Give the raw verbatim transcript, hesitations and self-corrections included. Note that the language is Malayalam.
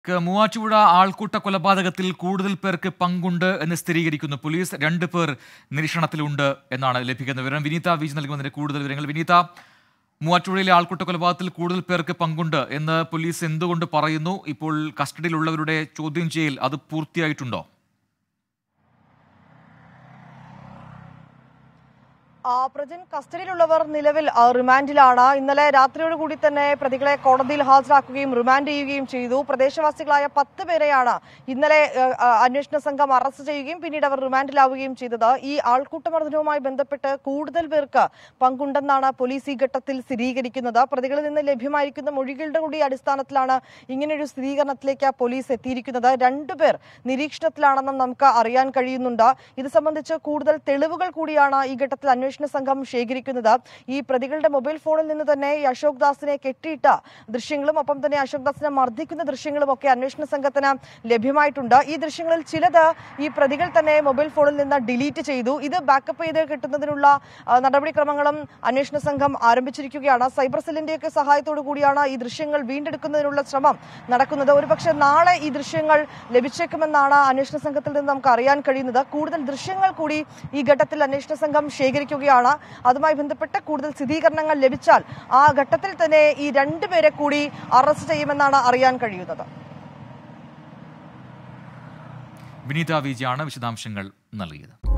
മൂവാറ്റുപുഴ ആൾക്കൂട്ട കൊലപാതകത്തിൽ കൂടുതൽ പേർക്ക് പങ്കുണ്ട് എന്ന് സ്ഥിരീകരിക്കുന്നു പോലീസ്. രണ്ട് പേർ നിരീക്ഷണത്തിലുണ്ട് എന്നാണ് ലഭിക്കുന്ന വിവരം. വിനീത വിജി നൽകുന്നതിന് കൂടുതൽ വിവരങ്ങൾ. വിനീത, മൂവാറ്റുപുഴയിലെ ആൾക്കൂട്ട കൊലപാതകത്തിൽ കൂടുതൽ പേർക്ക് പങ്കുണ്ട് എന്ന് പോലീസ് എന്തുകൊണ്ട് പറയുന്നു? ഇപ്പോൾ കസ്റ്റഡിയിലുള്ളവരുടെ ചോദ്യം ചെയ്യൽ അത് പൂർത്തിയായിട്ടുണ്ടോ? പ്രജൻ, കസ്റ്റഡിയിലുള്ളവർ നിലവിൽ റിമാൻഡിലാണ്. ഇന്നലെ രാത്രിയോട് കൂടി തന്നെ പ്രതികളെ കോടതിയിൽ ഹാജരാക്കുകയും റിമാൻഡ് ചെയ്യുകയും ചെയ്തു. പ്രദേശവാസികളായ പത്ത് പേരെയാണ് ഇന്നലെ അന്വേഷണ സംഘം അറസ്റ്റ് ചെയ്യുകയും പിന്നീട് അവർ റിമാൻഡിലാവുകയും ചെയ്തത്. ഈ ആൾക്കൂട്ടമർദ്ദനവുമായി ബന്ധപ്പെട്ട് കൂടുതൽ പേർക്ക് പങ്കുണ്ടെന്നാണ് പോലീസ് ഈ ഘട്ടത്തിൽ സ്ഥിരീകരിക്കുന്നത്. പ്രതികളിൽ നിന്ന് ലഭ്യമായിരിക്കുന്ന മൊഴികളുടെ കൂടി അടിസ്ഥാനത്തിലാണ് ഇങ്ങനെയൊരു സ്ഥിരീകരണത്തിലേക്ക് പോലീസ് എത്തിയിരിക്കുന്നത്. രണ്ടുപേർ നിരീക്ഷണത്തിലാണെന്നും നമുക്ക് അറിയാൻ കഴിയുന്നുണ്ട്. ഇത് സംബന്ധിച്ച് കൂടുതൽ തെളിവുകൾ കൂടിയാണ് ഈ ഘട്ടത്തിൽ അന്വേഷണ സംഘം ശേഖരിക്കുന്നത്. ഈ പ്രതികളുടെ മൊബൈൽ ഫോണിൽ നിന്ന് തന്നെ ഈ അശോക് ദാസിനെ കെട്ടിയിട്ട ദൃശ്യങ്ങളും ഒപ്പം തന്നെ അശോക് ദാസിനെ മർദ്ദിക്കുന്ന ദൃശ്യങ്ങളും ഒക്കെ അന്വേഷണ സംഘത്തിന് ലഭ്യമായിട്ടുണ്ട്. ഈ ദൃശ്യങ്ങളിൽ ചിലത് ഈ പ്രതികൾ തന്നെ മൊബൈൽ ഫോണിൽ നിന്ന് ഡിലീറ്റ് ചെയ്തു. ഇത് ബാക്കപ്പ് ചെയ്ത് കിട്ടുന്നതിനുള്ള നടപടിക്രമങ്ങളും അന്വേഷണ സംഘം ആരംഭിച്ചിരിക്കുകയാണ്. സൈബർ സെല്ലിന്റെയൊക്കെ സഹായത്തോടു കൂടിയാണ് ഈ ദൃശ്യങ്ങൾ വീണ്ടെടുക്കുന്നതിനുള്ള ശ്രമം നടക്കുന്നത്. ഒരുപക്ഷെ നാളെ ഈ ദൃശ്യങ്ങൾ ലഭിച്ചേക്കുമെന്നാണ് അന്വേഷണ സംഘത്തിൽ നിന്ന് നമുക്ക് അറിയാൻ കഴിയുന്നത്. കൂടുതൽ ദൃശ്യങ്ങൾ കൂടി ഈ ഘട്ടത്തിൽ അന്വേഷണ സംഘം ശേഖരിക്കുക ാണ് അതുമായി ബന്ധപ്പെട്ട കൂടുതൽ സ്ഥിരീകരണങ്ങൾ ലഭിച്ചാൽ ആ ഘട്ടത്തിൽ തന്നെ ഈ രണ്ടുപേരെ കൂടി അറസ്റ്റ് ചെയ്യുമെന്നാണ് അറിയാൻ കഴിയുന്നത്. വിനീത വിജിയാണ് വിശദാംശങ്ങൾ നൽകിയത്.